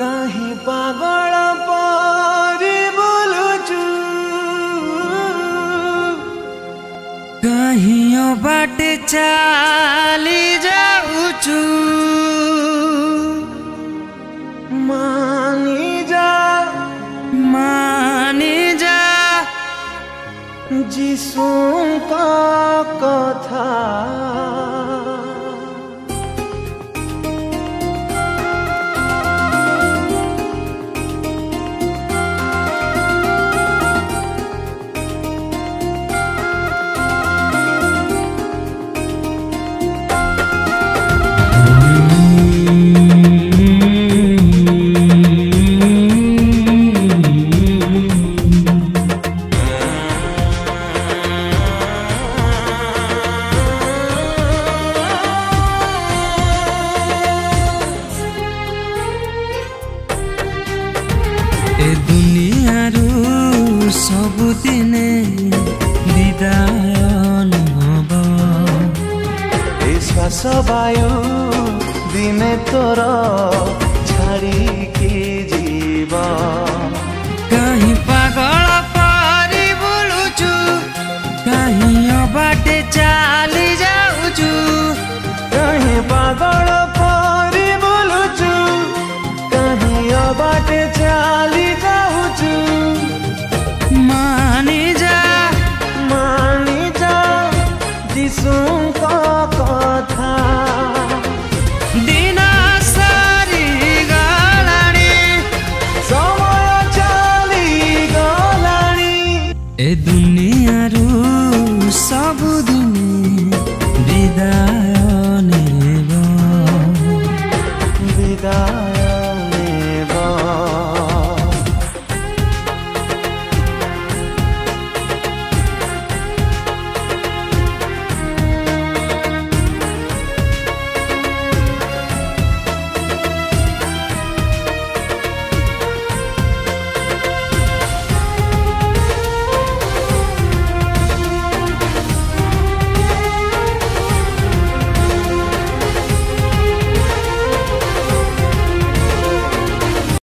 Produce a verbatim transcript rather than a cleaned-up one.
कहीं पागल परी बोलुचु कहीं बाटे चाली जाऊचु मानी जा मानी जा जीशुंका कथा ए दुनियारू सबुदिने विदाय अनुभव ए श्वास वायु दिने तोर छाड़िकी जीव कहीं पागल परी बुलुचु कहीं बाटे चाली जाऊचु कहीं पागल परी बोलुचु कहीं बाटे चाली जाऊचु मानी जा मानी जा जीशुंका कथा दिन सारी गलानी समय चली गलानी ए दुनियारू सबुदिने विदाय नेब विदाय